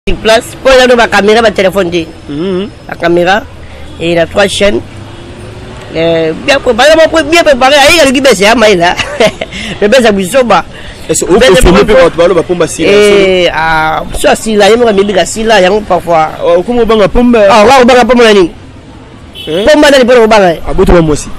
Place pour la caméra, ma téléphone dit. La caméra et la 3 chaînes. Bien préparé, bien préparé. Il y a le guide, c'est à Maïla. Le best à Bissoba. Est-ce que vous pouvez faire le pompe à Silla? Et à Silla, il y a un Silla, il y a parfois. Comment on va pompe? Ah, on va pompe la ligne. Pompe la ligne pour le bain. Ah, bon, moi aussi.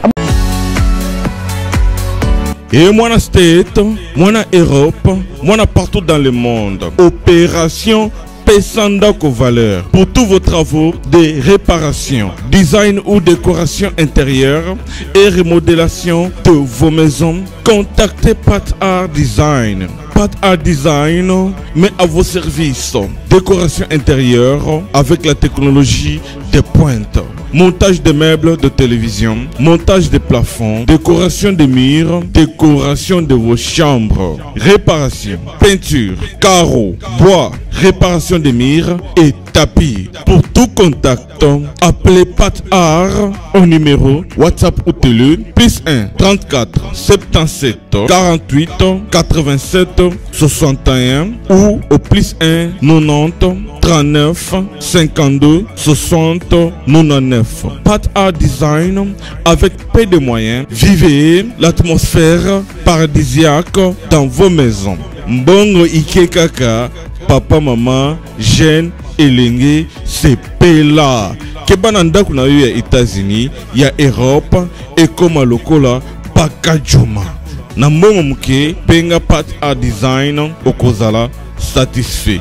Et moi na State, moi na Europe, moi na partout dans le monde. Opération Pesandako Valeur. Pour tous vos travaux de réparation, design ou décoration intérieure et remodélation de vos maisons, contactez Pat Art Design. Pat Art Design met à vos services décoration intérieure avec la technologie de pointe. Montage de meubles de télévision, montage de plafonds, décoration des murs, décoration de vos chambres, réparation, peinture, carreaux, bois, réparation des murs et tapis. Pour tout contact, appelez Pat Art au numéro WhatsApp ou télé +1 34 77 48 87 61 ou au +1 90 39 52 60 99. Pat Art Design avec peu de moyens. Vivez l'atmosphère paradisiaque dans vos maisons. Mbongo Ike Kaka, papa, maman, jeune, elenge, c'est Pela. Kebananda kuna eu ya États-Unis, ya Europe et comme lokola Pakajuma. Na mbongo muke penga Pat Art Design okozala satisfait.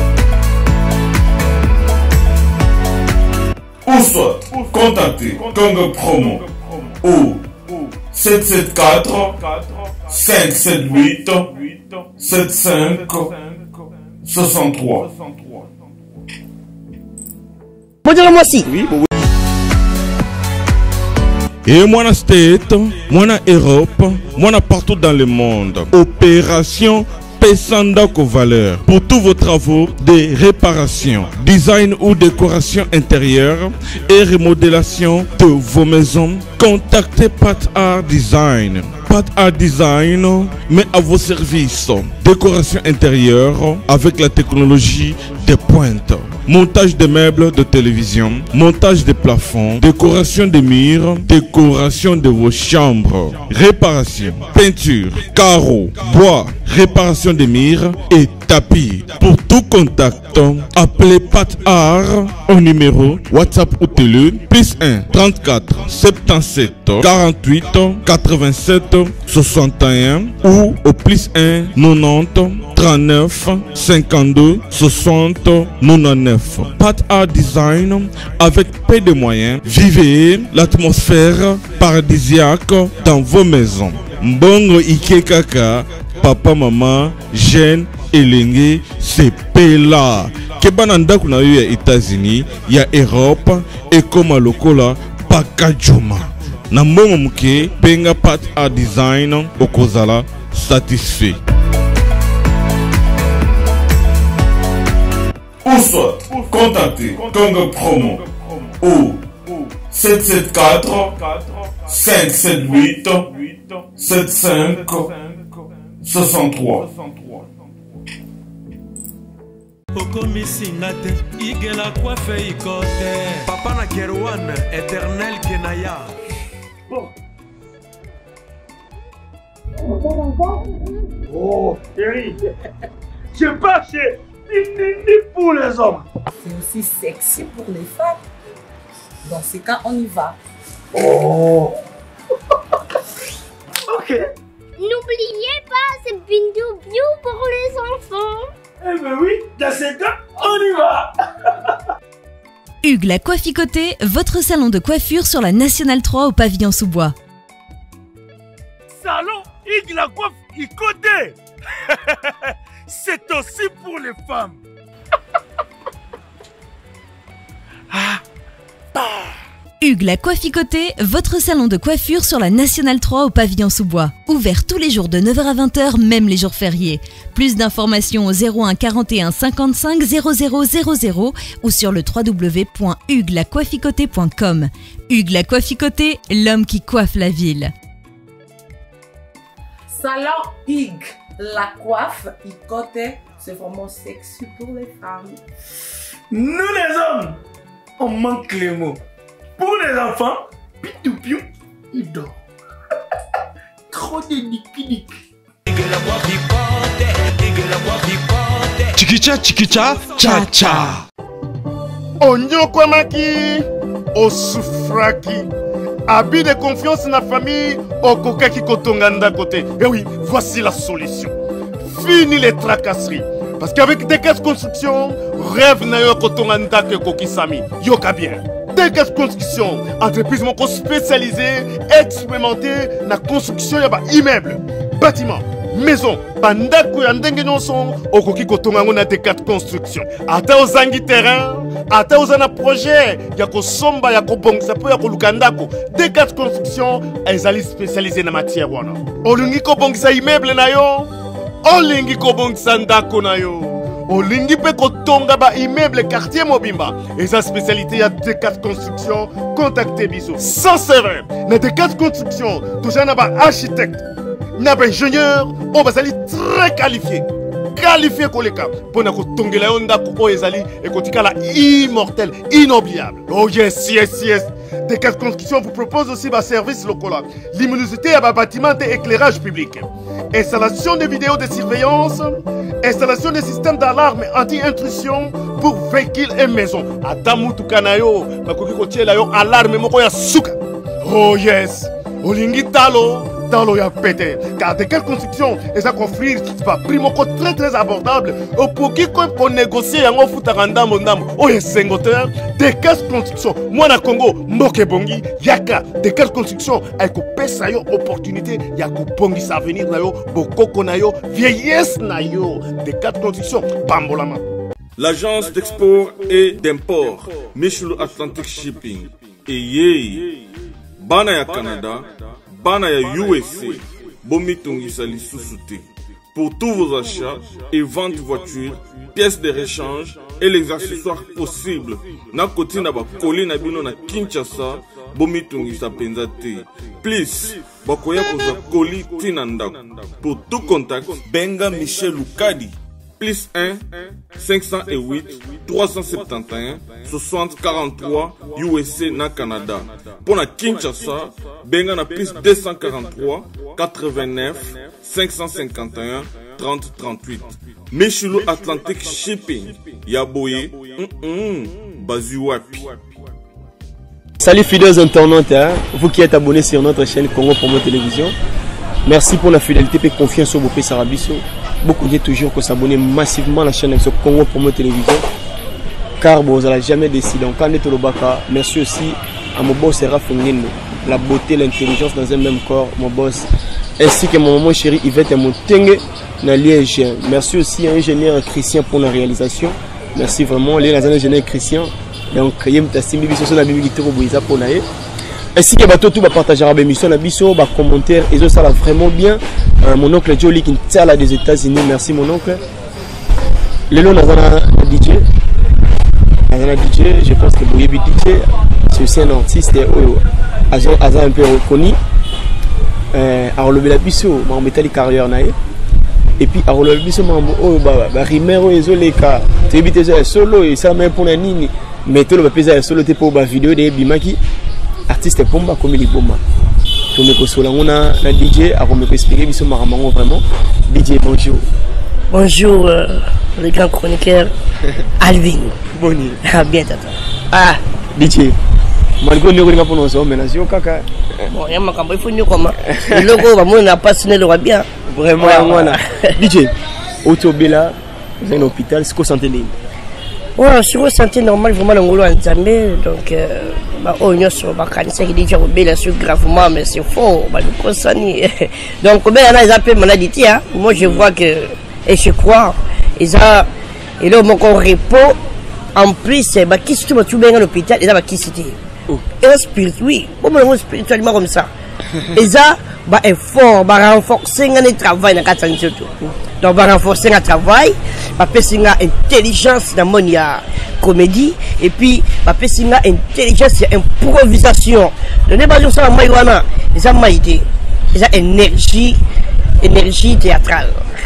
Ou soit contactez Congo Promo au 774 578 75 63. Bonjour, moi aussi. Et moi na State, moi na Europe, moi na partout dans le monde. Opération Pesandako Valeur. Pour tous vos travaux de réparation, design ou décoration intérieure et remodélation de vos maisons, contactez Pat Art Design. Pat Art Design met à vos services décoration intérieure avec la technologie de pointe. Montage de meubles de télévision, montage de plafonds, décoration des murs, décoration de vos chambres, réparation, peinture, carreaux, bois, réparation des murs et tapis. Pour tout contact, appelez Pat Art au numéro WhatsApp ou télé +1 34 77 48 87 61 ou au +1 90 39 52 60 99. Pat Art Design avec peu de moyens. Vivez l'atmosphère paradisiaque dans vos maisons. Mbongo Ike Kaka, papa, maman, jeune, elenge, c'est Pela. Kebananda kuna eu ya États-Unis, ya Europe et comme lokola Pakajuma. Na mbongo muke penga Pat Art Design okozala satisfait. Ou soit contactez Congo Promo au 774 578 75 63. Papa na Kerouan, éternel Kenaya. Oh, chérie, je pars chez Ni pour les hommes. C'est aussi sexy pour les femmes. Dans ces cas, on y va. Oh. Ok. N'oubliez pas, c'est Bindou Biou pour les enfants. Eh ben oui, dans ces cas, on y va. Hugues la Coifficoté, votre salon de coiffure sur la Nationale 3 au pavillon sous-bois. Salon Hugues la Coifficoté. C'est aussi pour les femmes. Hugues la Coifficoté, votre salon de coiffure sur la Nationale 3 au pavillon sous-bois. Ouvert tous les jours de 9h à 20h, même les jours fériés. Plus d'informations au 01 41 55 00 00 ou sur le www.huguelacoifficoté.com. Hugues la Coifficoté, l'homme qui coiffe la ville. Salon Hugues la Coifficoté C'est vraiment sexy pour les femmes. Nous les hommes, on manque les mots. Pour les enfants, pitou-piou, il dort. Trop de niki-niki. Chikicha, chikicha, cha cha. Onyokwamaki, osufraki. Habit de confiance dans la famille, okokaki kotonganda côté. Et oui, voici la solution. Fini les tracasseries. Parce qu'avec Dekes Construction, rêve na yo kotonganda ke kokisami. Yoka bien. Dekes Construction, entreprise moko spécialisée, expérimentée dans la construction yaba immeuble, bâtiment, maison, bandako ya ndenge nyonso, okoki kotonga ngo na Dekes Construction. Ata ozangi terrain, ata ozana projet ya kosomba ya kobongisa po ya koluka ndako, Dekes Construction ezali spécialisée na matière wana. Olingi kobongisa immeuble na yo, olingi kobongisa ndako na yo, olingi pe kotonga ba immeuble quartier mobimba. Et sa spécialité ya Dekes Construction, contactez biso. Sans serveur, na Dekes Construction, toujours na ba architecte, na ba ingénieur, on va aller très qualifié. Qualifié koleka pour na kotongela yo ndako o ezali ekotika immortel, inoubliable. Oh yes, yes, yes. Dekes Construction vous propose aussi des services locaux, luminosité à bâtiment et éclairage public, installation de vidéos de surveillance, installation de systèmes d'alarme anti-intrusion pour véhicules et maisons. Adamu tukanayo, bakoki kotiela yo alarme moko ya suka. Oh yes, olingi talo ya pété. Car Dekes Construction est à offrir pas prix moko très abordable pour qui qu'on négocier en offre ndambo ndambo. Oh yes, sengoteur Dekes Construction. Moi na Congo, mboke bongi yaka Dekes Construction ay ko pesa yo opportunité ya ko bongi sa avenir na yo bokoko na yo vieillesse na yo. Dekes Construction pambolama. L'agence d'export et d'import Michulu Atlantic Shipping et bana ya Canada, bana ya USA, bomitungisa lisusu te. Pour tous vos achats et ventes de voitures, pièces de rechange et les accessoires possibles, na koti na ba koli na bino na Kinshasa, bomitungisa penza te. Please, bakoya koza koli tina ndako. Pour tout contact, benga Michel Lukadi. Plus 1 508 371 60 43 USA na Canada. Pour la Kinshasa, benga na plus 243 89 551 30 38. Michulu Atlantic Shipping. Yaboye, Bazuapi. Salut fidèles internautes, hein? Vous qui êtes abonnés sur notre chaîne Congo Promo Télévision. Merci pour la fidélité et confiance au Bopé Sarabiso. Beaucoup de toujours qu'on s'abonne massivement à la chaîne Congo Promo Télévision. Car vous n'allez jamais décider. Donc, quand on est au Baka, merci aussi à mon boss Seraf Ngendo. La beauté, l'intelligence dans un même corps, mon boss. Ainsi que mon maman chérie Yvette et mon tengue dans Liège. Merci aussi à l'ingénieur Christian pour la réalisation. Merci vraiment, les ingénieurs Christian. Donc, il y a une bibliothèque sur la bibliothèque pour naïe. Ainsi que tout va partager la émission, la biso, les commentaires, et ça va vraiment bien. Mon oncle Jolie qui est des États-Unis, merci mon oncle. Le nom d'un DJ, je pense que vous DJ, c'est aussi un artiste un peu reconnu. Alors le biso, on met les carrières naïe. Et puis alors le biso, on rimero les cas, tu évites solo et ça même pour la nini. Mais tout le monde solo te pour la vidéo de Bimaki. Artiste Pomba comme il est Pomba. Tout le monde a un DJ, à me expliquer, ils sont vraiment vraiment. DJ, bonjour. Bonjour, les grands chroniqueurs. Alvin. Bonjour. Ah, bien, tata. Ah, DJ. Malgré nous, on a prononcé, mais là, c'est caca. Bon, il y a un peu de comment. Le logo, on n'a pas sonné le roi bien. Vraiment, voilà. DJ, Autobella, vous avez un hôpital, c'est quoi santé ligne? Ouais, sur santé normale, vraiment, on l'a entamé. Donc, on y a sur ma cancer qui dit que je suis gravement, mais c'est faux. Donc, il y a des appels maladie. Moi, je vois que, et je crois, et là, mon repos, en plus, qui se trouve bien à l'hôpital, et là, qui c'était. Et là, oui, spirituellement comme ça. Et ça, effort, renforcer le travail dans le surtout. Donc, renforcer le travail, passer l'intelligence dans mon comédie, et puis passer l'intelligence et improvisation. Donc, les bases de ça, ça énergie théâtrale.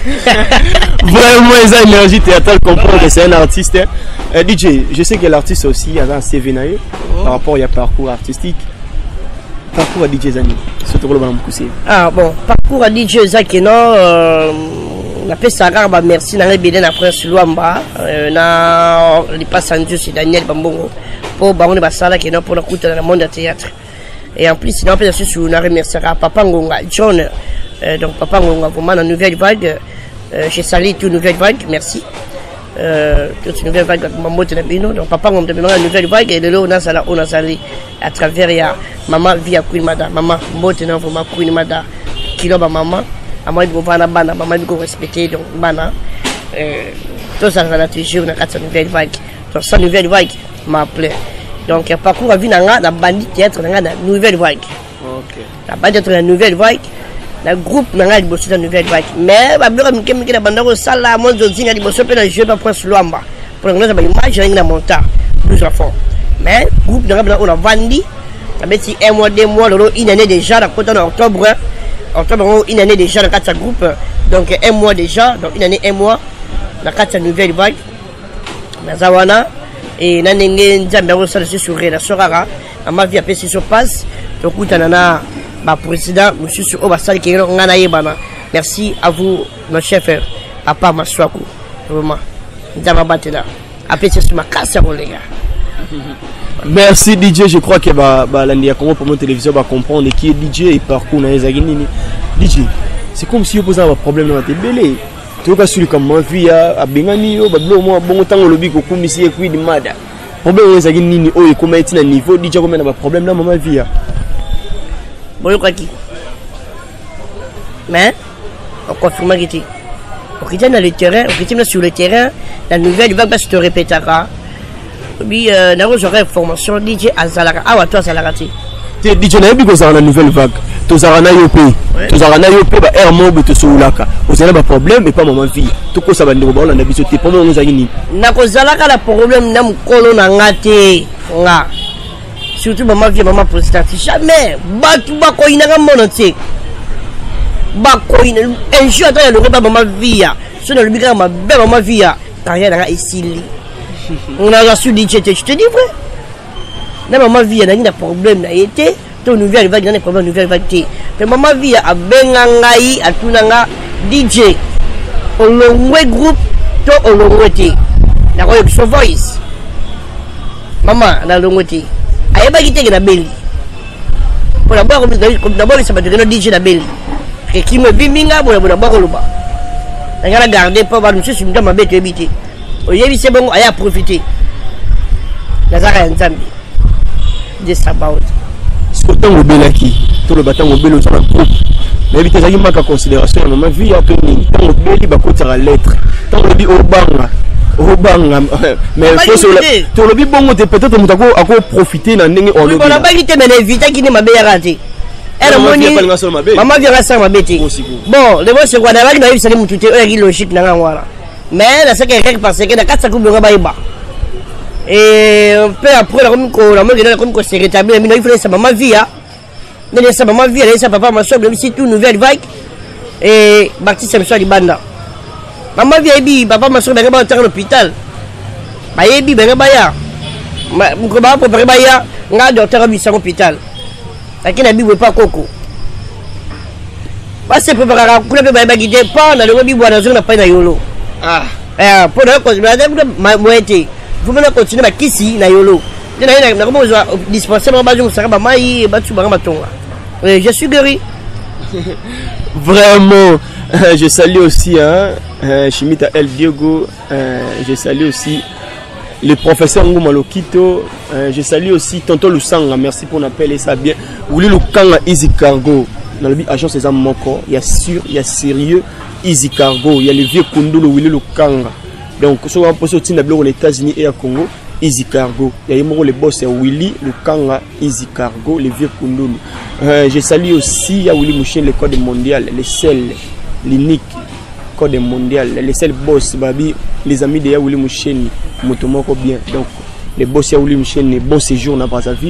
Vraiment, ils ont énergie théâtrale, comprendre que c'est un artiste. DJ, je sais que l'artiste aussi a un CV par rapport à parcours artistique. Parcours à DJ Zani, surtout le Banam Koussé. Ah bon, parcours à DJ Zaki, non, on a fait ça, merci, on a bien après sur Luamba, on a passé en Dieu, c'est Daniel Bambongo, pour Baron Bassala qui est là pour la coûte dans le monde du théâtre. Et en plus, on a fait ça sur une remercie à Papa Ngonga, John, donc Papa Ngonga, vraiment la nouvelle vague, j'ai salé toute nouvelle vague, merci. Toute une nouvelle vague donc papa on me demande une nouvelle vague et de là on a salé à travers maman via Queen Mada maman maintenant vraiment Queen Mada qui là maman à moi il faut voir la bana maman il faut respecter donc bana tout ça va toujours on a quatre nouvelles vagues donc cette nouvelle vague m'a appelé donc il parcours à vie na bandit théâtre na nouvelle vague OK la bandit théâtre la nouvelle vague le groupe n'a bossé dans nouvelle vague mais ba bloka mikemike na banda ko sala mo zozinga di bosso pe na jeu ba prince Luamba pour nga ba image na monta plusieurs fois mais groupe n'a on a vendu abeti un mois 2 mois une année déjà dans côté en octobre une année déjà dans quatre groupe donc un mois déjà donc une année un mois la quatre nouvelle vague na zawana et na ndenge nzambe ko sala sur relation rara ma vie après sur passe donc utanana président, monsieur Obasal qui est merci à vous, notre chef, Papa Maswaku. Vraiment, après c'est sur ma casse, les gars. Merci DJ, je crois que l'Andia Congo pour mon télévision va comprendre qui est DJ et parcours dans les aguinini. DJ, c'est comme si vous posez un problème dans la télé. Tu vois sur comme ma vie à Bengani, bon temps au lobby, comme ici et puis de Mada. Problème dans les aguinini, oh, et comment est-il à niveau DJ, comment on a un problème dans ma vie. Bon, mais on confirme que on est dans le terrain, on est sur le terrain, la nouvelle vague se répétera. Oui, j'aurai formation DJ Azalara. Ah, ouais, toi, Azalara. DJ na yebi ko la nouvelle vague. Tozara na yope. Tozara na yope ba air mob to soulaka. Ozala ba problème et pas maman vie. To ko sa ba ndeko ba na biso te problème nous agini. Na ko zalaka la problème na mukolo na ngate. Nga. Surtout maman vie maman président. Jamais batu ba ko inanga mononté. Ba ko ina un jour dans le repas maman vie. So na lubika ma be maman vie. Rien na ici. On a reçu DJ, je te dis vrai. Na maman vie na ngi problème na été. To nouvelle vague na problème nouvelle vague. Mais maman vie a benga ngai atunanga DJ. Olongwe groupe to olongwe te. Na ko so voice. Maman na olongwe te. Ayeba kiteke na beli. Pour la boire comme d'abord ça va devenir DJ na beli. Que qui me biminga pour la boire luba. Na garder pas va monsieur sur ma bête habité. Oyebi c'est bon aya profiter. Nazara nzambi. Just about. Autant au belaki, tout le bâtiment au belo sur la groupe. Mais vite ça qui manque à considération dans ma vie, tant au beli ba côté la lettre. Tant au bi au banga. Mais faut sur le bi bon peut-être mutako ako profiter na ndenge on le. On a pas quitté mais vite qui ne m'a bien raté. Elle moni. Maman vient ça ma bête. Bon, le bon c'est quoi d'abord na ça mututé est logique na ngwala. Mais là c'est quelqu'un parce que na 4 coupe nga ba. Et peu après la comme qu'on s'est rétabli mais il fallait ça maman vie mais ça maman vie ça papa ma soeur c'est tout nouvelle vague et Baptiste me soit di banda maman vie bi papa ma soeur ba ba à l'hôpital ba yebi ba ba ya ko ba pour ba ya nga docteur bi sa hôpital lakini bi pas koko ba se préparer pour ba ba guider pas na le bi bwana zo na pa na yolo pour la cause ma moitié vous venez continuer à kisi na yolo. Je suis guéri. Vraiment, je salue aussi Chimita El Diogo, je salue aussi le professeur Ngouma Lokito, je salue aussi Tonton Lusanga, merci pour l'appel et ça bien. Ouli Lukanga Easy Cargo, dans le agence des hommes moko, il y a sûr, il y a sérieux Easy Cargo, il y a le vieux Kundulu Ouli Lukanga. Donc, si on a posé aux États-Unis et à Congo, Easy Cargo. Il y a le boss Willy, le Kanga, Easy Cargo, les vieux Kundulu. Je salue aussi à Willy Mouchen, le code mondial, les seuls, l'unique code mondial, les seuls boss, Babi, les amis de Willy Mouchen, Motomoko bien. Donc, les boss de Willy Mouchen, bon séjour dans Brazzaville.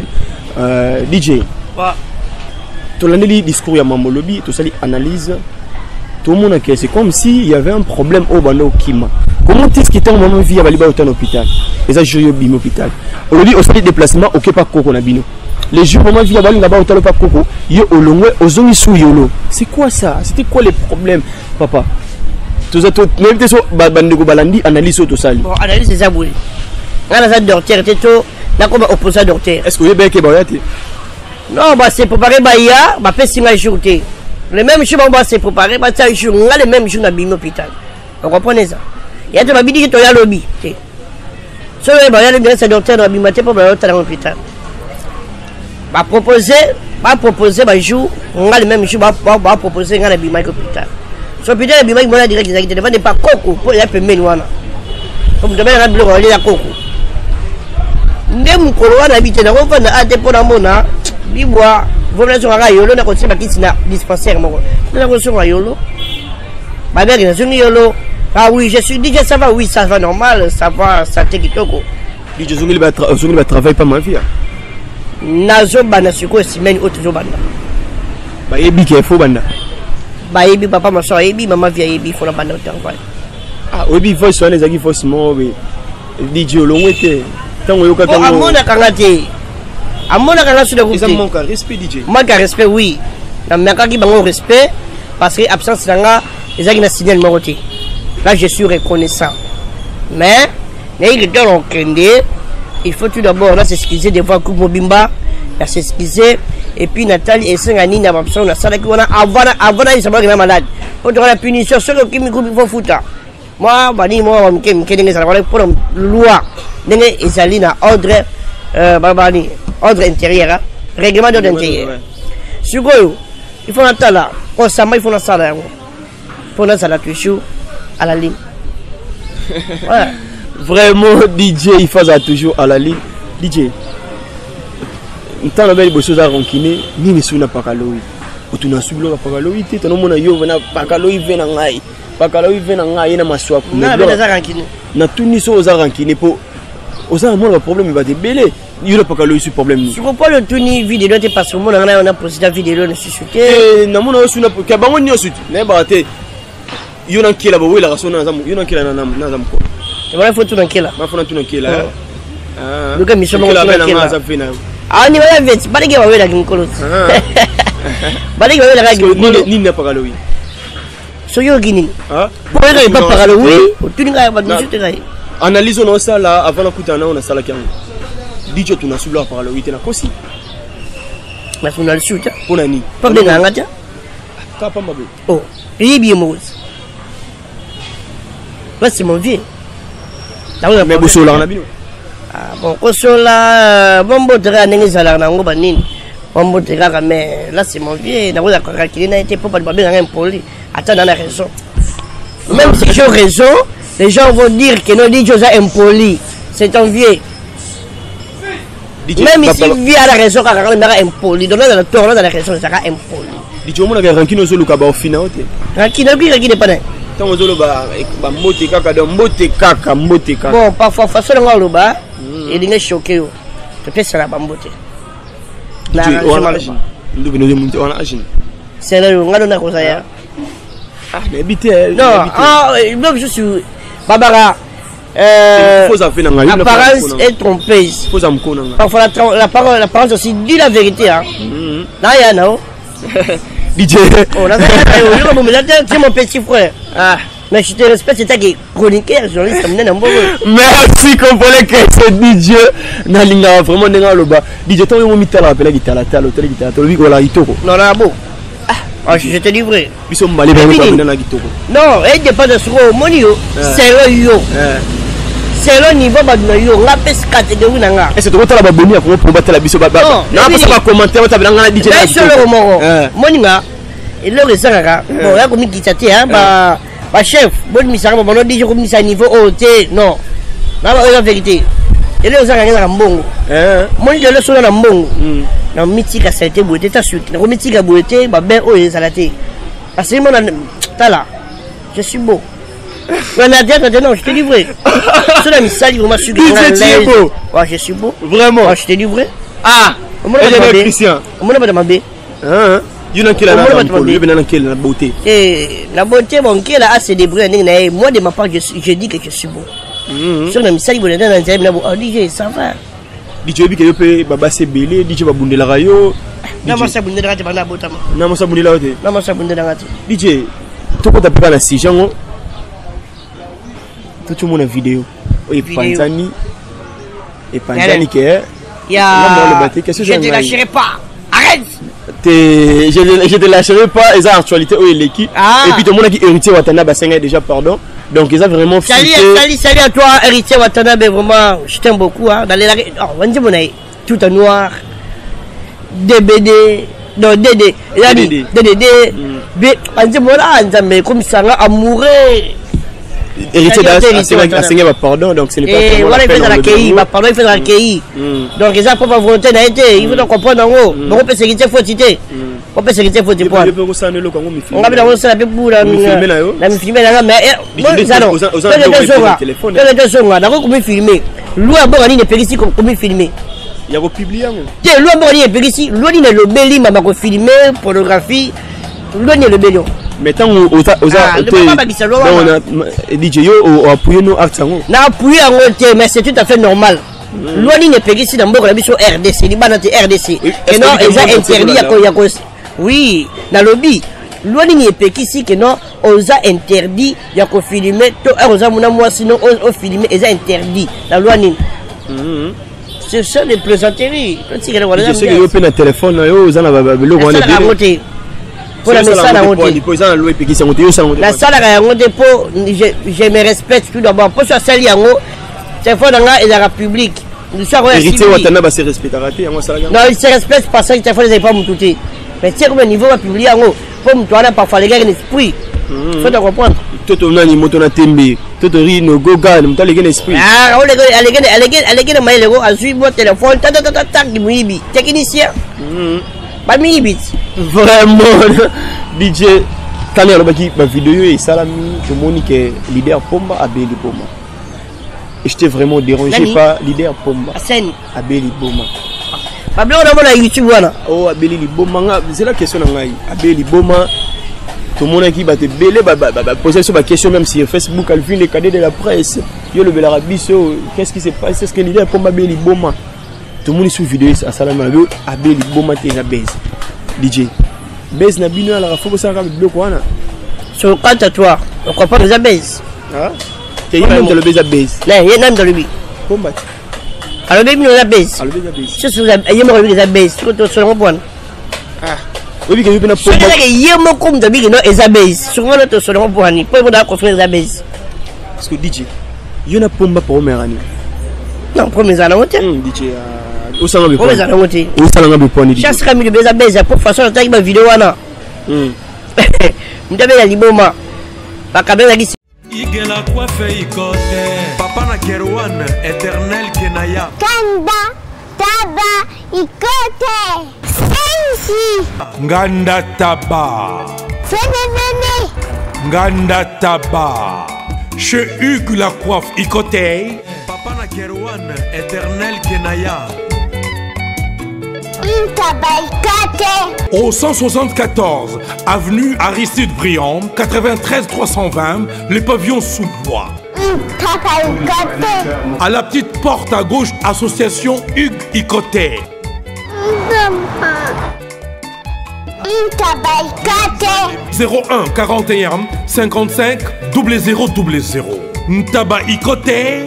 DJ, tu as dit discours à Mamolobi, tu as dit analyse. tout le monde c'est comme s'il y avait un problème au Bano Kima. Comment est-ce qu'il était en moment vie à Baliba au hôpital? Et ça, je suis au hôpital. Aujourd'hui, au stade de déplacement, ok, pas Coco Nabino. Les jours, moment vie à Baliba au hôpital, pas Coco. Yo, au long, aux zones sous Yolo. C'est quoi ça? C'était quoi les problèmes, papa? Tout ça, tout, même tes so, Bandego Balandi, analyse tout ça. Bon, analyse c'est ça, oui. On a ça docteur, t'es tout, là, comme opposé à docteur. Est-ce que vous avez bien que non, bah, c'est préparé, bah, il y a, bah, fait 5 jours, les mêmes jours, bah, c'est préparé, bah, ça, jour, on a les mêmes jours dans l'hôpital. Vous comprenez ça? Il y a des babis qui sont à lobby. Si vous avez des docteurs dans l'hôpital, pour aller dans l'hôpital. Bah, proposer, bah, jour, on a les mêmes jours, bah, proposer, on a l'hôpital. Sur l'hôpital, l'hôpital, on a direct, ils ne pas coco, pour y aller mener, comme vous avez un bloc, on a coco. Nous, on a habité dans le fond, on a été pour la mona. Bibois, vous voulez sur un rayon, on a continué à quitter la dispensaire. On a reçu un rayon. Ma mère est dans un yolo. Ah oui, je suis dit que ça va, oui, ça va normal, ça va, ça te quitte. Je ne travaille pas ma vie. Nazo bana suko semaine autre jour banda. Bah ebi qui est faux banda. Bah ebi papa ma soeur ebi maman via ebi faut la banda au travail. Ah ebi faut soigner les agis forcément oui. DJ Olongwete. Tant yo ka tant. Amona kangate. Amona kanga sur le groupe. Ça manque respect DJ. Manque respect oui. Na meka ki bango respect parce que absence nanga les agis na signal moroté. Là je suis reconnaissant. Mais il faut tout d'abord s'excuser de voir Coupe Mobimba, s'excuser et puis Nathalie et Sengani n'a pas besoin de ça avant d'aller savoir qu'il est malade. Pour la punition sur le groupe il faut foutre. Moi bani moi pour la loi n'est ezali na ordre babani ordre intérieur règlement d'ordre intérieur. Sugoyo il faut attendre là constamment il faut la salle pour la salle toujours à la ligne. Ouais. Vraiment DJ il fait toujours à la ligne. DJ tant la choses à rankiner ni ne sous na pakaloï ou tu n'as subi le pakaloï tu t'en mona yo vena pakaloï vena ngai pakaloï vena ngai na maswa na vena za rankiner na tout ni so aux rankiner pour aux a le problème il va te belé il a pakaloï sur problème tu comprends le tout ni vidéo te parce que on a posté la vidéo ne chuchoter na mona sous na ka bango ni suite na ba te yo na kila ba wela raso na zamu yo na kila na zamu ko et voilà faut tout dans kila ma faut tout dans kila le gars mission na kila ah ni wala vite bali ke wawela kinkolo bali ke wawela kinkolo ni na pakaloï so yo gini ah pour que pas pakaloï tu n'as pas de chuter kai analyse on ça là avant la kutana on a ça là qui DJ tu na subla pakaloï te na kosi mais on a le shoot pour nani pas de ngata ka pamba be oh il bien mos c'est mon vieux mais vous sur la bino bon kosola bombo tera ndenge zala na ngo banini bombo tera mais là c'est mon vieux na koza kwa qu'il n'a été pas de babé na impoli attends on a raison même si j'ai raison les gens vont dire que non dit José impoli c'est un vieux même si vieux a la raison quand on a impoli donc dans le tour dans la raison ça a impoli dit au monde que rankino zo luka ba au final te rankino qui pas tant zo lo ba mbote kaka do mbote kaka bon parfois façon ngalo ba il est choqué tu peux ça la bambote na c'est là ngalo na kosa ya ah mais bité non ah même je suis babara l'apparence est trompeuse parfois l'apparence aussi dit la vérité hein là il y a non DJ oh là c'est mon petit frère ah mais je te respecte, c'est ta qui chroniqueur, journaliste, merci, comprenez que c'est DJ. Nalinga, vraiment, n'est pas le bas. DJ, t'as eu mis la guitare, guitare, non, là, bon. Ah, je te livre. Ils sont malés, non, et de pas de ce qu'on monio, c'est le yo. C'est le niveau de yo, la pesque catégorie nanga. Et c'est trop la babonie pour battre la biso baba. Non, pas commenter, on t'a bien la DJ. C'est le moment. Moninga, et le resanga, bon, là, comme il dit, hein, bah. Bah chef, bonne mission, bon on dit je comme ça niveau OT, non. Là la vérité. Et là on a gagné la mbongo. Moi je le sonne na mbongo. Na mitika ça a été beauté ta suite. Na mitika beauté, bah ben oh ça l'a été. Parce que moi là, je suis beau. On a dit non, je t'ai livré. C'est la misali vraiment je suis beau. Ouais, je suis beau. Vraiment. Je t'ai livré. Ah, on m'a Christian. On m'a demandé. Il y a qui la beauté. La beauté, mon qui là a se débrouillé. Moi, de ma part, je dis que je suis beau. Sur la missile, vous êtes dans un DJ, ça va. DJ bi peut baba se belé, DJ ba bundela rayo. Na masa bundela ngati bana botama. Na masa bundela ote. Na masa bundela ngati. DJ, to ko tapika na si jango. To tu mona vidéo. Et Panzani. Et Panzani que je te lâcherai pas. Arrête. Je te lâcherai pas, et actualité où il l'équipe. Et puis tout le monde qui héritier Watanabe a déjà pardon. Donc ils ont vraiment salut à toi héritier Watanabe, vraiment je t'aime beaucoup hein. Dans les on dit mon tout en noir. DBD non DD on dit moi là mais comme ça amoureux. Héritier d'Assenga pardon, donc ce n'est pas vraiment voilà, il fait dans la KI, pardon, il fait dans la KI. Donc ils ont pas volonté d'arrêter, il faut comprendre en haut. On peut sécurité faut citer. On peut sécurité faut dire. On va bien voir ça la pour la me filmer là mais moi ça non. D'accord comme filmer. Loi bon ni périssi comme filmer. Il y a publié. Té loi bon ni périssi, loi ni le beli mama ko filmer pornographie. Loi ni le beli. Mais tant on a DJ yo appuyé nos actes na appuyé en côté mais c'est tout à fait normal. Loin n'est pas ici dans la biso RDC, li bana RDC. Et non, ils ont interdit ya oui, na lobby. Loin n'est pas ici que non, on a interdit ya ko filmer to on mona moi sinon on filmer ils ont interdit. La loi ni. C'est ça des plaisanteries. Quand tu regardes je sais que yo pe na téléphone yo za na babelo ko na bi. Pour la salle à monter. La salle à monter pour je me respecte tout d'abord. Pour ça salle à monter, c'est fort dans la République. Héritier Watanabe se respecte raté. Non, il se respecte parce que il faut les pas monter. Mais c'est comme niveau va publier en haut. Pour me tourner parfois les gars un esprit. Faut te comprendre. Toto nani moto na tembe. Toto ri no goga, mo tale gen esprit. Ah, on les gars mais les gars a suivi mon téléphone, tac muibi. Technicien. Pas muibi. Vraiment DJ quand on baki ma vidéo et salami tout le monde que leader Pomba Abeli Boma. Et j'étais vraiment dérangé par leader Pomba Abeli Boma. Pablo on a YouTube voilà. Oh Abeli Boma, c'est la question ngai. Abeli Boma tout le monde qui va te belé poser sur ma question même si Facebook a vu les cadets de la presse. Yo le Belarabiso, qu'est-ce qui se passe? C'est ce que leader Pomba Abeli Boma. Tout le monde sur vidéo à salami Abeli Boma t'es na base. DJ Base na bino ala faut ça avec bloc wana. Sur quand à toi, on comprend les base. Ah. Tu es même dans le base. Là, il y a même dans le bi. Combat. Alors même nous la base. Alors base. C'est sur la il y a les base, sur le point. Ah. Oui, que vous na pomba. C'est il y a mon comme de bi no les base. Sur le sur le point, pour vous d'accord faire les base. Parce que DJ, il y a na pomba pour merani. Non, premier année DJ au salon de point. Au salon de point. Chaque camille de base pour façon de ma vidéo wana. M'dabela liboma. Ba kabela gisi. Igela coiffe ikote. Papa na Kerwan, éternel Kenaya. Kanda taba ikote. Sensi. Nganda taba. Fenenene. Nganda taba. Chez Hugues la coiffe ikote. Papa na Kerwan, éternel Kenaya. Au 174 avenue Aristide Briand, 93 320, les pavillons sous bois. À la petite porte à gauche, association Hugues Ikoté. 01 41 55 0000. Ntaba Ikoté.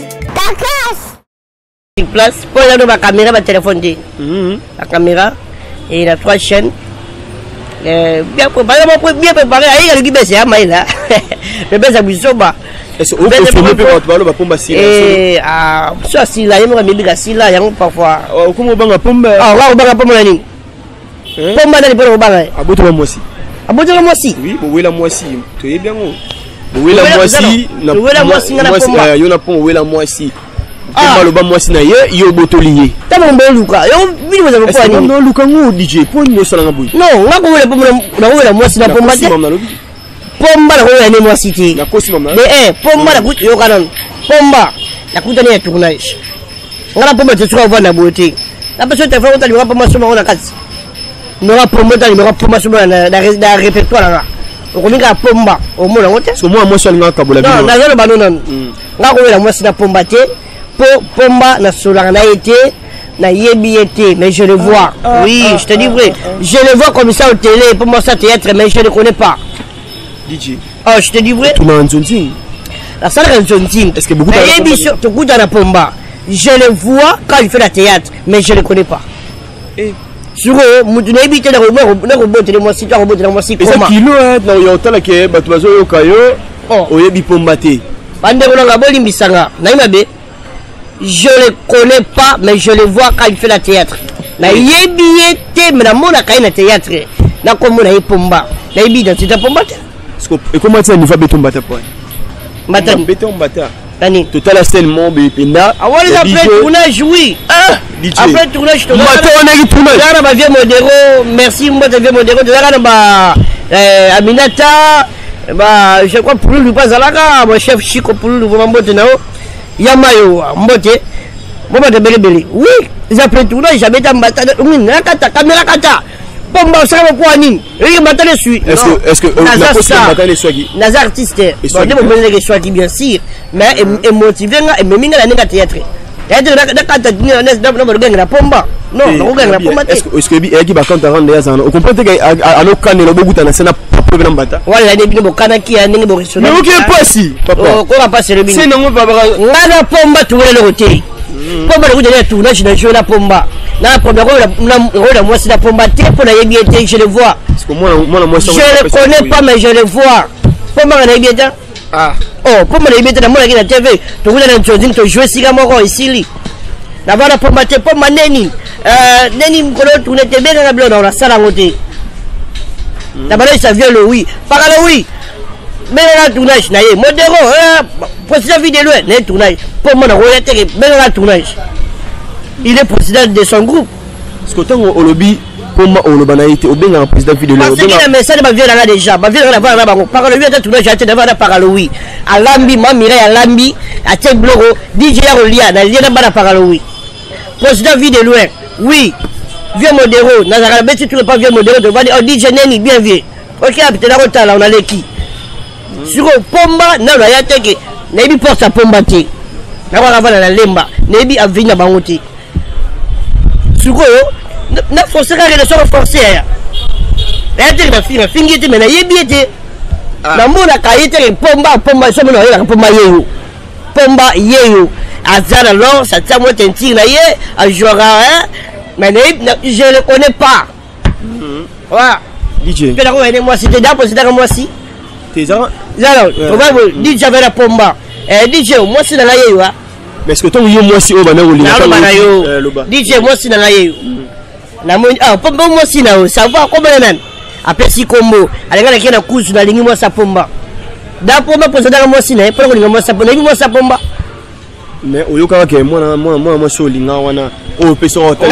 Place pour la nouvelle caméra, ma téléphone la caméra et il a 3 chaînes bien préparé, il y a qui baisse à Maïla mais baisse à Bissoba est-ce que vous filmez pour le pomba si et ah ça si là il me dit si là il y a parfois comment banga pomba ah on va pomba ni pomba dans le banga aboto moi aussi oui oui la moi aussi tu es bien oui la moi aussi na yo na pomba oui la moi aussi ah le ba moi si na yo botolié ta mon beluka yo bini mo za ko ani no luka ngo DJ po ni so nga boy non nga ko le pomba na wala moi si na pomba te pomba na ko ya ni moi si ti na ko si mama mais pomba na ku yo kanon pomba na ku tani ya tournage nga na pomba te so va na beauté la personne te fa on tali nga pomba so ma on a kasi n'aura pomba dans n'aura pomba sur la répertoire là. On connaît la pomba au monde en côté. Parce que moi sur le kabula. Non, dans le banon. Nga ko la moi c'est la pomba té. Pomba na solar na été na yebi été mais je le vois. Oui, je te dis vrai. Je le vois comme ça au télé pour moi ça théâtre mais je ne connais pas. DJ. Oh, je te dis vrai. Tu m'as entendu. La salle Nzonting. Est-ce que beaucoup de la pomba. Je le vois quand il fait la théâtre mais je ne connais pas. Sur eux, tu n'as évité de reboter de moi si tu as reboté de moi si comment. Et ça kilo là, il y a autant là que tu vas au caillou. Oh, yebi pombaté. Bandero la boli misanga. Naïmabe. Je le connais pas, mais je le vois quand il fait la théâtre. Na yebi été, mais la mona quand il a théâtre. Na comme na pomba. Na yebi dans cette pomba. Et comment tu as niveau béton bata point? Matani. Béton bata. Tani. Total seulement bépenda. Ah ouais, après tournage, oui. Après tournage, je te là, ma vieille modéro. Merci, moi, ta vieille modéro. De là, bah, Aminata. Bah, je crois pour lui pas à la mon chef Chico pour lui, vous m'embêtez là. Yamayo, m'embêtez. Moi, je vais te oui, ils après tournage, j'avais ta bataille. Oui, la caméra kata. Pomba ça va quoi ni et maintenant je suis est-ce que la possible bataille soit qui Nazar artiste bon de moment les soit qui bien sûr mais et motivé et me minga la nega théâtre et de la kata no la pomba non no la pomba est-ce que bi qui va quand rendre ya zana on comprend que à no kan le boguta na sena problème bata wala ne bi bo kana ki ya ningi bo risona mais OK pas si papa ko va passer le bin c'est non va ngana pomba tu le côté pomba le côté tournage na jouer la pomba. Là, moi c'est la pomba pour la yebiété, je le vois. Je le connais pas, mais je le vois. Pomba la yebiété. Ah. Oh, pomba la yebiété, la la TV. Tu voulais la chose, tu joues si gamoro ici. D'abord la pomba neni. Neni mkolo, tu n'étais bien dans la salle à côté. D'abord ça vient le oui. Par le oui. Mais là, tournage, naïe. Modéro, président vidéo, naïe, tournage. Pomba la royauté, mais là, tournage. Il est président de son groupe. Parce que tant au lobby, pour moi, au lobby, au bien président vidéo. Parce qu'il a un message de là déjà. Ma vie là bas par le lui à tout le j'ai devant par le oui. À Lambi, ma mire à Lambi, à Tchebloro, DJ Rolia, na lien là par le oui. Président vidéo loin. Oui. Vieux modéro, Nazara si tu ne pas vieux modéro, tu vas dire oh DJ Neni bien vieux. OK, peut-être la rota là on a les qui. Sur pomba, na la yateke. Nebi porte sa pomba té. Na va avant la lemba. Nebi a vina bangoté. Suko na forcer la relation forcée ya te na fille fingi te mena yebi te na mona kaite pomba so mona la pomba yeyo azara lo ça tient moi tentir là ye a jouera mais je le connais pas voilà DJ que la moi c'était d'abord c'est dans moi si tes gens là probable DJ avait la pomba DJ moi c'est dans la yeyo mais est-ce que ton yo moi si au bana oli na DJ moi si dans la yeyo na moi pomba moi si na ça va comment même après si combo alingana kina kuzu na lingi moi sa pomba da pomba posa dans moi si na pour lingi moi sa pomba moi sa pomba mais oyoka ke moi so linga wana o peso hotel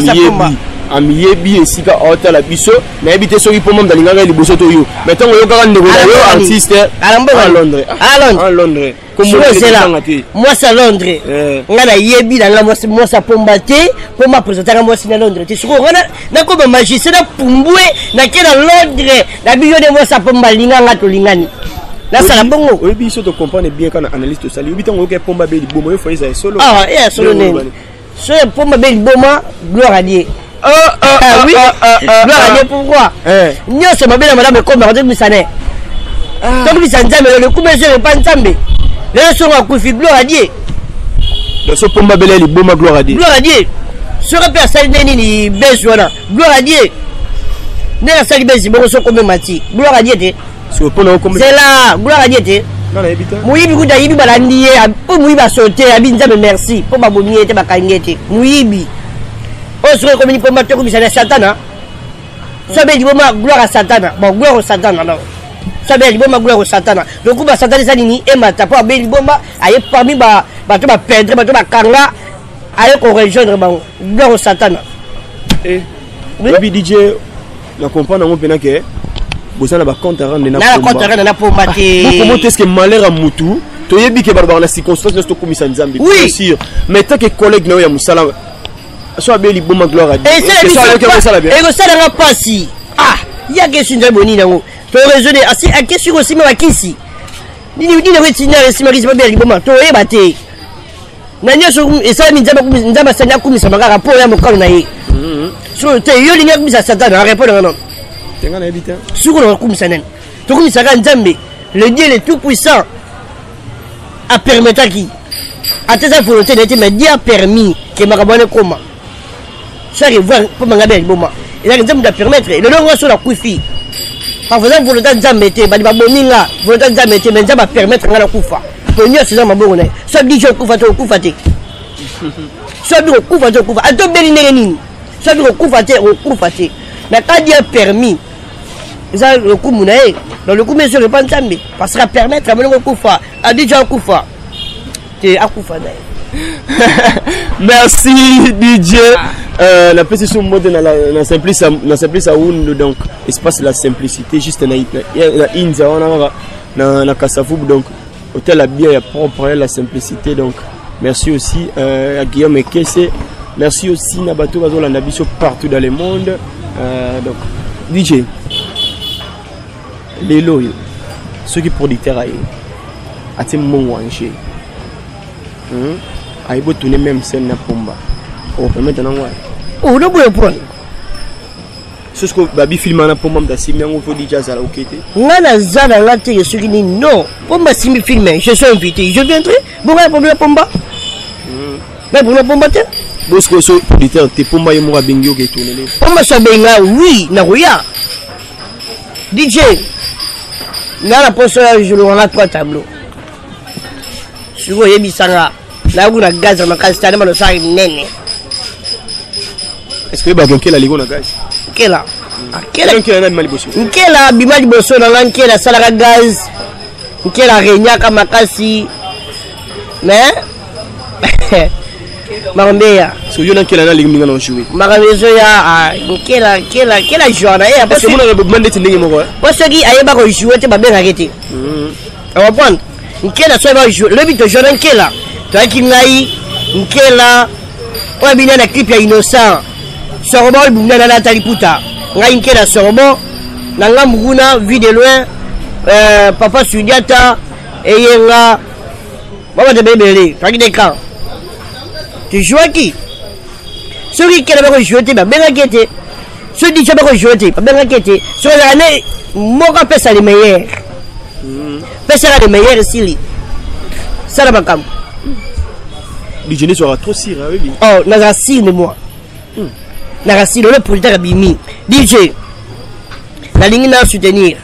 amiyebi esika hotel la biso na ebité soki pomba ndalinga ga liboso to yo mais tant oyoka ndeko na yo artiste à Londres comme c'est là moi c'est Londres ngana yebi na moi sa pomba te pomba présenter moi si na Londres tu soko na ko ba magicien na pumbwe na kena Londres na biyo de moi sa pomba linga ngato lingani na sala bongo oui biso to comprendre bien quand analyste sali obi tango ke pomba be libomo yo foiza solo solo nene so pomba be liboma gloire à Dieu oui gloire à Dieu pourquoi nyo se mabela madame comme on dit misane donc misane le coup monsieur le pas nzambe le son a kufi gloire à Dieu le so pomba be liboma gloire à Dieu sera personne ni besoin gloire à Dieu ne la sali bezi bon so comme mati gloire à Dieu c'est là gloire à Dieu muyibi kuda yibi balandiye po muyiba sauter abinza merci po babomie te bakangete muyibi o sura comme ni pomba te ko bisana satana sabe diboma gloire à satana bon gloire au satana non sabe diboma gloire au satana le coup ba satana ça ni emata po abeli bomba aye parmi ba to ba perdre ba to ba kanga aye ko rejoindre ba gloire au satana oui DJ la comprendre on pena que vous avez un compte à rendre na pomba te comment est-ce que malheur à mutu toyebi ke barba na circonstance to komisa nzambi oui sûr mais tant que collègue na ya musala soit bien liboma gloire à Dieu. Et c'est ça n'a pas si. Ah, il y a quelque chose de bon nango. To raisonner assez à question aussi mais kisi. Ni na wetina si marisi ba bien liboma to e bate. Na nyoso et ça nzaba sanya kumisa makaka rapport ya mokalo na ye. So te yo linga kumisa satana répondre non. Tenga na habiter. Sur le kumisa nen. To kumisa ka nzambe. Le Dieu le tout puissant a permis qui à tes volontés d'être mais Dieu a permis que makabone koma. Ça revoir pour mangabe liboma. Et là nzambe da permettre le long sur la kufi. Par exemple volonté nzambe te ba bominga volonté nzambe te mais nzambe a permettre ngala kufa. Ponyo c'est ma bonne. Ça dit je kufa to kufa te. Ça dit kufa to kufa. Ato belinere nini. Ça dit kufa te mais quand Dieu a permis ça le coup munae dans le coup monsieur le pantambe parce que permettre à mon kufa a dit je kufa. Te akufa merci DJ. La petite sur mode na simplice à Wundo donc espace la simplicité juste na inza na Kasavubu donc hôtel la bien propre la simplicité donc merci aussi à Guillaume Kesse, merci aussi na bateau bazola na biso partout dans le monde donc DJ lelo ceux qui producteurs aïe ati mon wanje aïe bo tourner même scène na pomba on peut mettre dans ouais oh le boy prendre ce que babi film na pomba da simi ngo faut DJ za la okete ngana zala ngate je suis ni non pomba simi film je suis invité je viendrai bon pour le pomba mais pour le pomba te bosco so producteur te pomba yo mo bengi oke tourner pomba so benga oui na roya DJ là la poste je le on a 3 tableaux sur yebisanga là où la gaz ma castane ma ça nene est-ce que ba donke la ligo na gaz kela kela na maliboso kela bimali boso na lan kela sala gaz kela renya kama makasi mais Marambea so yo na kela na ligo ngana jouer marabezo ya kela joana parce que mon a demandé tindenge moko parce que ayeba ko jouer te ba bien arrêter on va prendre nkela so ba jouer le but de jouer nkela to akingai nkela o bina na clip ya innocent sorbo bumna na Nathalie Puta ngai nkela sorbo na ngamuguna vu de loin papa Sudiata eyenga baba de bébélé faki de camp tu joues qui celui qui a joué te ba bien inquiété celui qui a joué te ba bien inquiété sur l'année moka pesa les meilleurs pesa les meilleurs ici ça la bakam DJ ne sera trop sire oui oh na sire de moi na sire le producteur bimi DJ la ligne na soutenir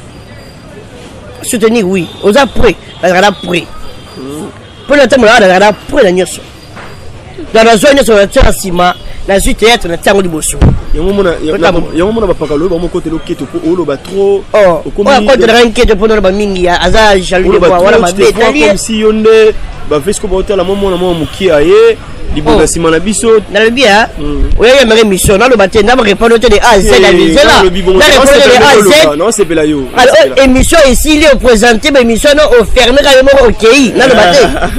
oui aux après la prêt pour le temps la prêt la nyoso dans la zone sur la sima la suite théâtre na tango liboso yango mona ba pakalo ba mo côté lo keto ko olo ba trop oh ko côté la keto pour ba mingi aza jaloux de wala ba beta comme si yonde ba fesco ba hotel la mo na mo muki aye liboga sima na biso na le bien oya mère mission na lo ba tenda ba répondre de A Z la visa là na répondre de A Z non c'est bela yo alors émission ici il est présenté ba émission non offert mais carrément OK na lo ba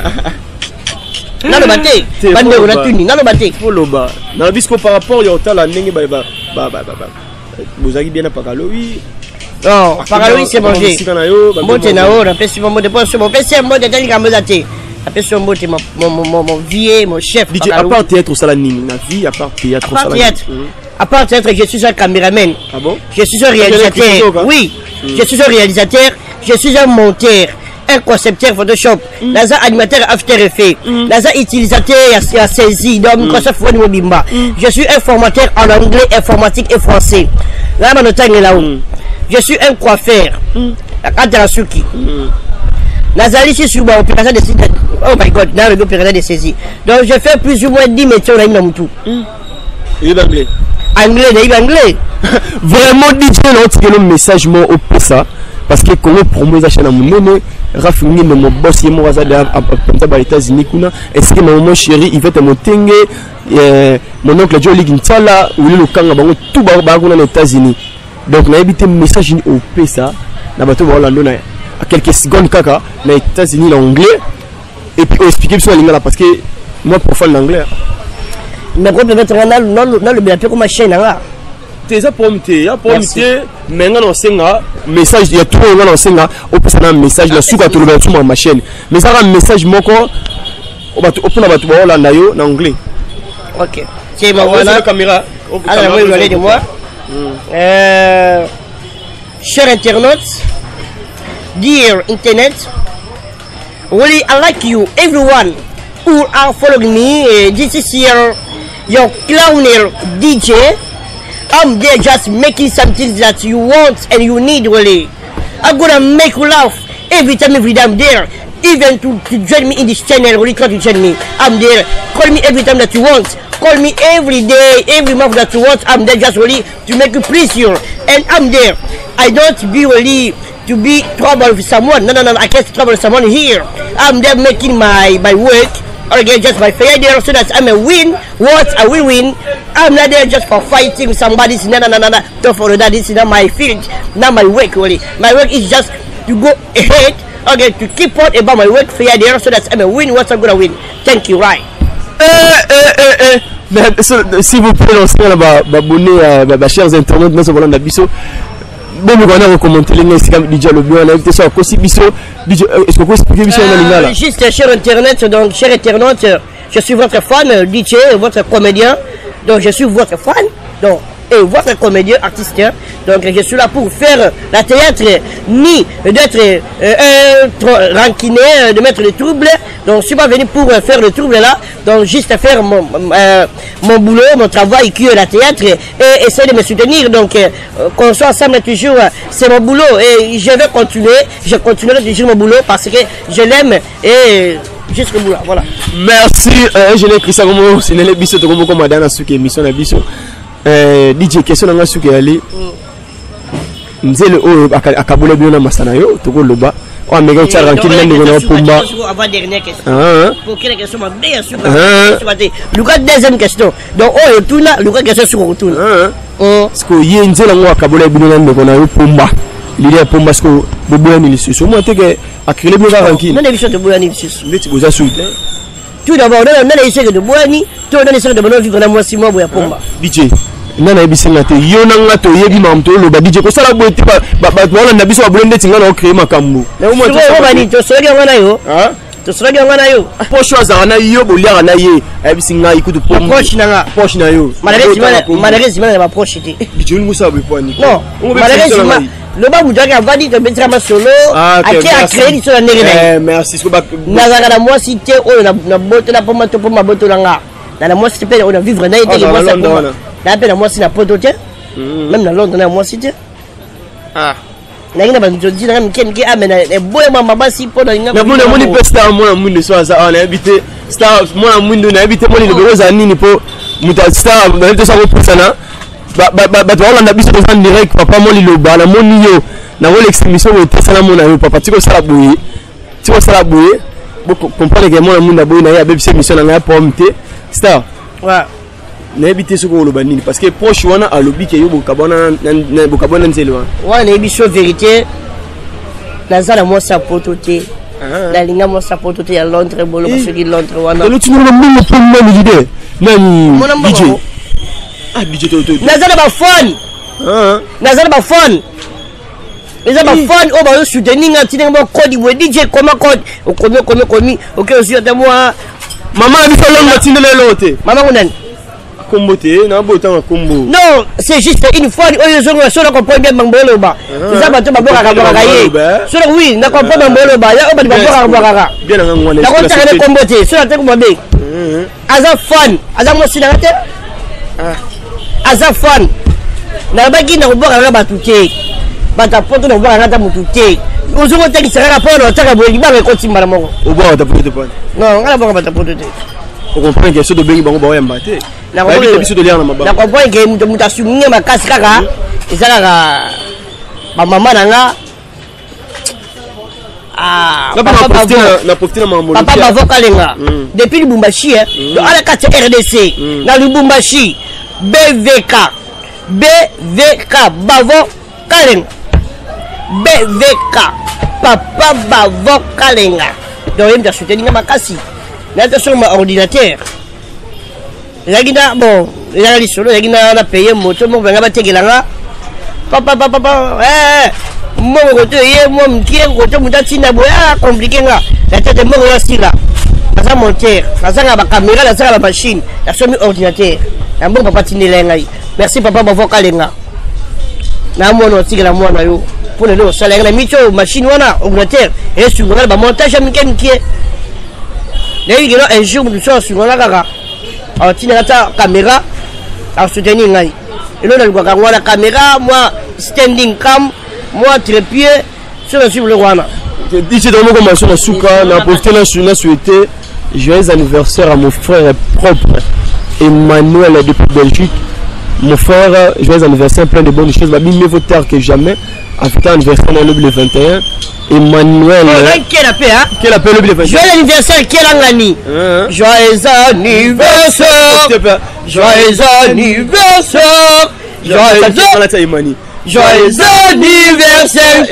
nalo bate bande on a tuni nalo bate foloba na bisco par rapport yo tala ndenge ba bozaki bien na pakalo oui non pakalo oui c'est mangé mote na ora pesi mo de poste mo pesi mo de tani kamboza te apesi mote mon vieux mon chef DJ à part théâtre sala nini na vie à part théâtre sala à part théâtre je suis un caméraman ah bon je suis un réalisateur oui je suis un réalisateur je suis un monteur un concepteur Photoshop, naza animateur After Effects, naza utilisateur à saisi donc concept Mobimba. Je suis un formateur en anglais, informatique et français. Là là-haut. Je suis un coiffeur. La Kadrasuki. Nazali ici sur ma opération de saisie. Oh my god, dans l'opération de saisie. Donc je fais plus ou moins 10 métiers là Mutu. Et l'anglais. Anglais. Vraiment DJ là le message moi au ça. Parce que comment promouvoir la chaîne à mon nom, Rafingi mon boss et moi aux États-Unis kuna. Est-ce que mon chéri il va te monter mon oncle Joe Ligintala ou le Kanga bango tout barbago aux États-Unis. Donc na évité message au ça na bateau voilà non à quelques secondes kaka na États-Unis l'anglais et puis expliquer sur la ligne là parce que moi profane l'anglais. mais quand tu vas dans le bien comme chaîne là. T'es ça pour me mais on a message, il y a tout on a on peut un message là sur ma chaîne. Mais ça un message mon corps on va en anglais. OK. C'est ma la caméra. Alors vous allez de moi. Chers internautes, dear internet, really I like you everyone who are following me. This is your clowner DJ. I'm there just making something that you want and you need really. I'm gonna make you laugh every time I'm there. Even to join me in this channel, really try to join me. I'm there. Call me every time that you want. Call me every day, every month that you want. I'm there just really to make you please you. And I'm there. I don't be really to be trouble with someone. No, I can't trouble someone here. I'm there making my work. Okay, just my fair there so that I'm a win. What I will win. I'm not there just for fighting with somebody. No. Don't follow that. This is not my field, not my work really. My work is just to go ahead. Okay, to keep on about my work fair there so that I'm a win. What I'm gonna win. Thank you, right? Si vous pouvez lancer là-bas, chers internautes, nous avons l'ambition. Bon, nous allons commenter les DJ le bien, on a invité ça aussi biso. Est-ce que vous pouvez expliquer biso dans l'ingala? Juste cher internet, donc cher internaute, je suis votre fan, DJ, votre comédien. Donc je suis votre fan. Donc et votre comédien artiste. Donc je suis là pour faire la théâtre, ni d'être ranquiné, de mettre le trouble. Donc je suis pas venu pour faire le trouble là. Donc juste faire mon boulot, mon travail qui est la théâtre et essayer de me soutenir. Donc qu'on soit ensemble toujours, c'est mon boulot et je vais continuer. Je continuerai toujours mon boulot parce que je l'aime et jusqu'au bout là. Voilà. Merci. Je l'ai écrit ça comme c'est les bisous de comme madame sur émission la bisou. DJ question nga suki ali nzele o akabula biona masana yo to loba o amega cha rankine ndenge na pomba avant dernière question pour quelle question ma bien sûr Lucas deuxième question donc oh tout là Lucas question sur retour parce que yé nzela ngo akabula biona ndenge na yo pomba il est pomba parce que bobo ni lisu moi te que akrile biona rankine non émission de bobo ni lisu ndeti boza souite tout d'abord on a essayé de boani tout on a essayé de bonheur vivre dans moi 6 mois boya pomba DJ nana ebisanga te yo nanga to yebi mamto lo ba DJ ko sala boete ba wala na biso abulende tinga na créer makambo na umo to bani to soki ngana yo to soki ngana yo pocho azana yo bolia na ye ebisinga ikutu pombo poche na yo malheureusement ba poche te DJ musa bo poni non malheureusement le babu daka vadi to betra ma solo aki a créer sur la nere merci so ba nazaka na moi cité o na boto na pomba to pomba boto langa na moi cité on a vivre na été moi ça na pe na moi si na poto te même na Londres na moi si te na ngina bantu di na mike amena e boye mama basi po na ngina na mona moni pesta mona mundo so aza on habité star mona mundo na habité moni le beroza nini po muta star na habité ça ko sana ba to na biso en direct papa moni lo ba na moni yo na wole exmission wo tesana mona yo papa tiko sala boye beaucoup comprendre que mona mundo boye na ya bebe mission na ya pomte star ouais na habité ce ko lo banini parce que proche wana a lobby ke yo bokabona na bokabona nzelo wa na émission vérité na zala mo sa pototé la linga mo sa pototé à Londres bolo parce que Londres wana le tinu mo pour moi l'idée nani DJ DJ to na zala ba phone na zala ba phone les amis fans au bas soutenir ngati ngo code we DJ comment code komi OK aussi de moi maman a dit ça longue matinée l'autre maman on comboté na botan combo non c'est juste une fois oyo zongo so na comprendre bien mangolo ba ça ba to ba boka ka ye so oui na comprendre mangolo ba ya o ba boka bien na ngwana na ko tsaka comboté so na te ko mabe aza fan aza mo sina te aza fan na ba ki na ko boka ba tuke ba ta poto na boka ta mutuke ozongo te ki sera polo tsaka bo ba ko timba na mongo o ba ta poto pas non ngala boka ba ta poto te on comprend que ceux de bengi bango ba yamba te na comprend que mutu asungi makasi kaka ezalaka ba mama nanga papa bavoka lenga depuis Lubumbashi ala kati RDC na Lubumbashi BVK bavo kalenga BVK papa bavoka lenga donc il me soutenir makasi na sur ma ordinateur Yagina bon, y'a les solo, yagina na payé moto, mon venga bategelanga. Papa, moi côté moi m'kié côté mutati na boya compliqué nga. La tête de moi aussi là. Ça monter, ça la caméra, ça la machine, la somme ordinateur. Un bon papa tinelenga. Merci papa bavo kalenga. Na moi no tigela moi na yo. Pour le salaire la micho machine wana ordinateur et sur le montage m'kié. D'ailleurs, un jour, nous sommes sur la caméra. Alors, tu n'as pas de caméra à soutenir. Et là, on a la caméra, moi, standing cam, moi, trépied, sur le roi. DJ dans nos commentaires, on a souka, on a posté on a souhaité joyeux anniversaire à mon frère propre, Emmanuel depuis Belgique. Mon frère, joyeux anniversaire, plein de bonnes choses. Mieux vaut tard que jamais. Africain anniversaire dans le 21. Emmanuel. Quel appel, hein? Quel appel le 21? Joyeux anniversaire, quel angani? Joyeux anniversaire! Joyeux anniversaire! Joyeux anniversaire,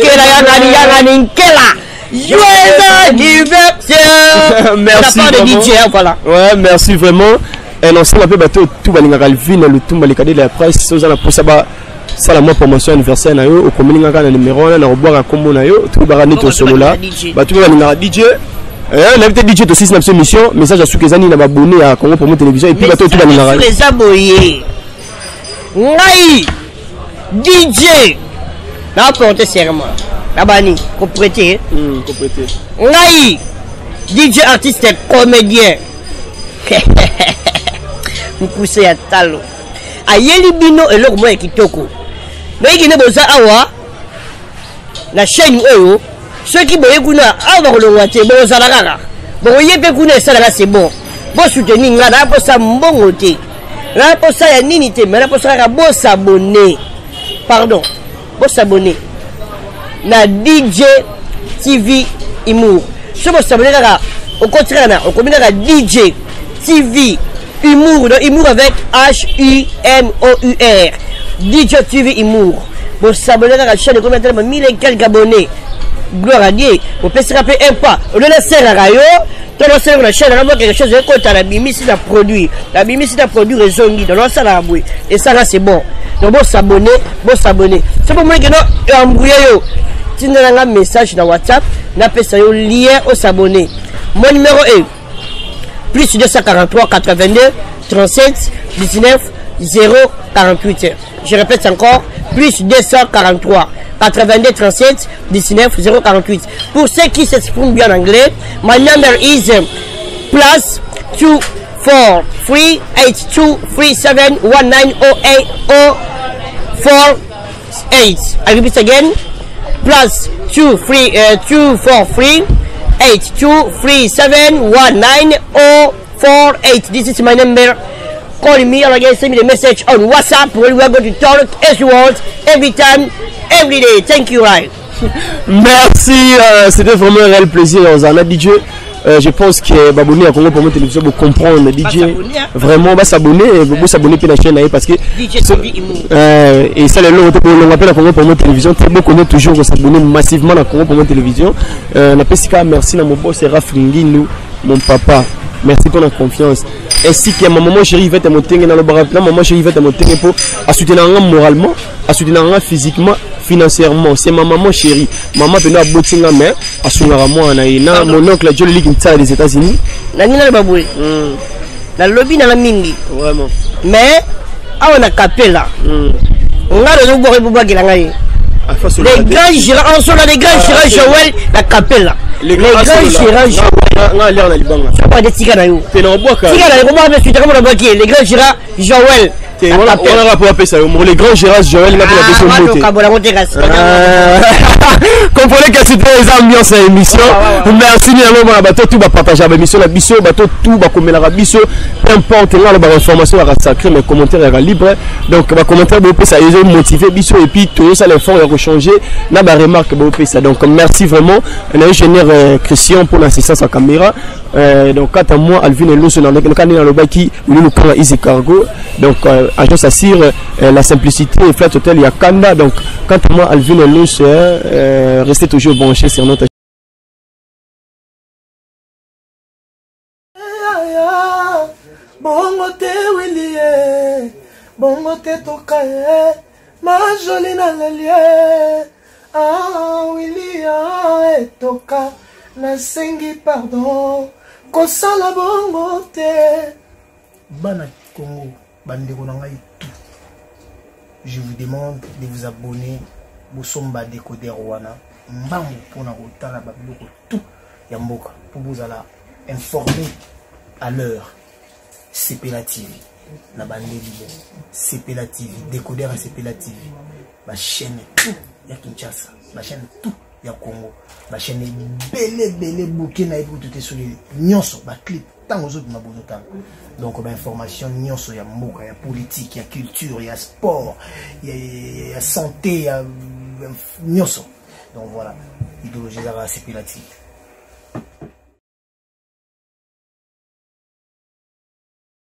joyeux anniversaire! Merci. Voilà. Ouais, merci vraiment. Et non, c'est un peu bateau, tout va l'engalvin, le tout va les cadets de la presse, ça la pour ça va. Ça la moi promotion anniversaire na yo au communiquer na numéro na boire à combo na yo tout ba neto solo là ba tout ba na DJ l'invité DJ to 6 na émission message à ceux qui ani na abonné à Congo Promo Télévision et puis ba tout ba na les abonnés ngai DJ na porter serment na bani ko prêter ngai DJ artiste comédien mukuse ya talo ayeli bino eloko mo kitoko mais qui ne boza awa la chaîne oyo ceux qui boye kuna awa ko ngate boza la kaka bon yepe kuna ça là c'est bon bon soutenir ngana po sa mbongo te na po sa ya nini te mais na po sa ka bo s'abonner pardon bo s'abonner na DJ TV Humour je bo s'abonner kaka au contraire na au combien ka DJ TV Humour, donc Humour avec H-U-M-O-U-R. DJ TV Humour. Vous s'abonnez à la chaîne de combien de 1000 et quelques abonnés. Gloire à Dieu. Vous pouvez se rappeler un pas. Au lieu de faire la radio, tu as lancé la chaîne, on a quelque chose de côté à la bimi si tu as produit. La bimi si tu as produit raison de lancer la bouille. Et ça là c'est bon. Donc vous s'abonner, vous s'abonner. C'est pour moi que nous embrouillé yo. Tu as un message dans WhatsApp, n'a pas ça yo lien au s'abonner. Mon numéro est plus 243 82 37 19 048. Je répète encore, plus 243 82 37 19 048. Pour ceux qui s'expriment bien en anglais, my number is plus 2 4 3 8 2 3 7 1 9 08 4 8. I repeat again, plus 2 4 3 8237190448. This is my number. Call me or again send me the message on WhatsApp where we are going to talk as you want every time, every day. Thank you, right? Merci, c'était vraiment un réel plaisir. Ozana DJ. Je pense que Baboni à Congo Promo Télévision pour comprendre DJ vraiment va s'abonner puis la chaîne parce que et ça les lots on appelle à Congo Promo Télévision très beau connaître toujours qu'on s'abonner massivement à Congo Promo Télévision na pesika merci na mon boss Rafringi nous mon papa merci pour la confiance ainsi que ma maman chérie va te monter dans le bar maman chérie va te monter pour à soutenir moralement à soutenir physiquement financièrement c'est ma maman chérie maman peut nous botinga mais à soutenir moi na mon oncle Jolie qui est des États-Unis na nina baboué na lobby na mingi vraiment mais on a capella on a le boire pour baguer la ngai les grands gérants en sont là les grands gérants Joël la capella les grands gérants Joël na libanga ça pas de tika na yo tena boka tika na yo comment on suite comment on baguer les grands gérants Joël on a rapport à ça les grands gérants Joël na la deuxième comprenez que c'était les ambiances à l'émission merci bien à bateau tout va partager avec l'émission la biso bateau tout va comme la biso peu importe là la information à sacré mais commentaires libre donc va commentaire beaucoup ça les motivé biso et puis tout ça les fonds va changer na ba remarque beaucoup ça donc merci vraiment l'ingénieur Christian pour l'assistance à caméra donc quant à moi Alvin et Lusso dans le canal le baki nous prend Easy Cargo donc agence assure la simplicité et flat hotel il y a Kanda donc quant à moi Alvin et Lusso restez toujours branchés sur notre bongo te Willy, bongo te toka, ma jolie na lalie. Ah, Willy, toka, na sengi pardon, kosala bongo te. Bana Congo, bandeko na ngai tout. Je vous demande de vous abonner au Somba Décodeur Wana. Mbambo pour na kotala babiloko tout ya mboka pour vous aller informer à l'heure. CPLA TV na bandeli CPLA TV Décodeur à CPLA TV ma chaîne tout ya Kinshasa, ma chaîne tout ya Congo, ma chaîne belé bouquet na ebo tout sur les nyonso ba clip tant aux autres ma bonota. Donc ba information nyonso ya mboka, ya politique, ya culture, ya sport, ya santé, ya nyonso. Donc voilà, idéologie à CPLA TV.